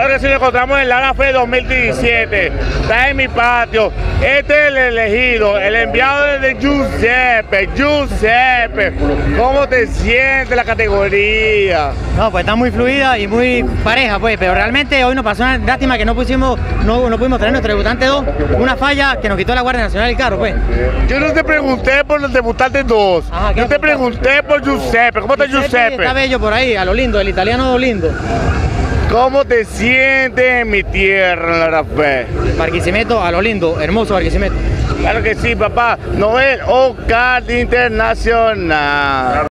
Señores, si nos encontramos en Lara Fe 2017, está en mi patio. Este es el elegido, el enviado de Giuseppe. Giuseppe, ¿cómo te sientes la categoría? No, pues está muy fluida y muy pareja, pues, pero realmente hoy nos pasó una lástima que no pudimos traer nuestro debutante 2, una falla que nos quitó la Guardia Nacional del carro, pues. Yo no te pregunté por los debutantes 2, yo te pregunté por Giuseppe. ¿Cómo está Giuseppe? Está bello por ahí, a lo lindo, el italiano lindo. ¿Cómo te sientes en mi tierra, en Lara Fe? Barquisimeto, a lo lindo, hermoso Barquisimeto. Claro que sí, papá. Noel O'Card Internacional.